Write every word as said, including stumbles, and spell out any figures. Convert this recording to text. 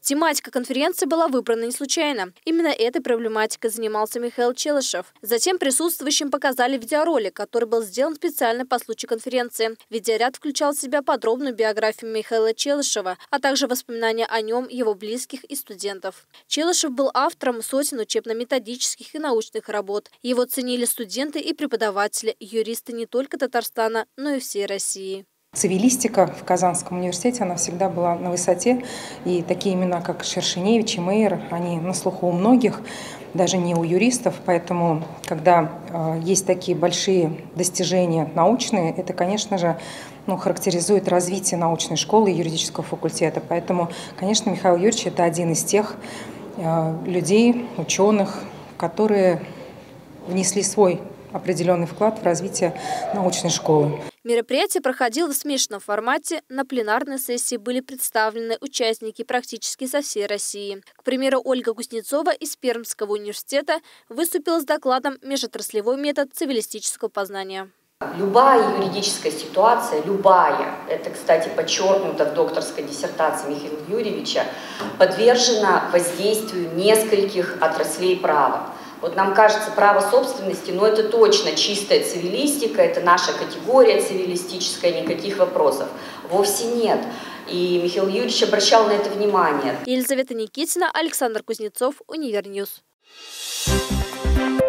Тематика конференции была выбрана не случайно. Именно этой проблематикой занимался Михаил Челышев. Затем присутствующим показали видеоролик, который был сделан специально по случаю конференции. Видеоряд включал в себя подробную биографию Михаила Челышева, а также воспоминания о нем, его близких и студентов. Челышев был автором сотен учебно-методических и научных работ. Его ценили студенты и преподаватели, юристы не только Татарстана, но и всей России. Цивилистика в Казанском университете, она всегда была на высоте. И такие имена, как Шершеневич и Мейер, они на слуху у многих, даже не у юристов. Поэтому, когда э, есть такие большие достижения научные, это, конечно же, ну, характеризует развитие научной школы и юридического факультета. Поэтому, конечно, Михаил Юрьевич – это один из тех э, людей, ученых, которые внесли свой определенный вклад в развитие научной школы. Мероприятие проходило в смешанном формате. На пленарной сессии были представлены участники практически со всей России. К примеру, Ольга Кузнецова из Пермского университета выступила с докладом «Межотраслевой метод цивилистического познания». Любая юридическая ситуация, любая, это, кстати, подчеркнуто в докторской диссертации Михаила Юрьевича, подвержена воздействию нескольких отраслей права. Вот нам кажется, право собственности, но это точно чистая цивилистика, это наша категория цивилистическая, никаких вопросов. Вовсе нет. И Михаил Юрьевич обращал на это внимание. Елизавета Никитина, Александр Кузнецов, Универньюз.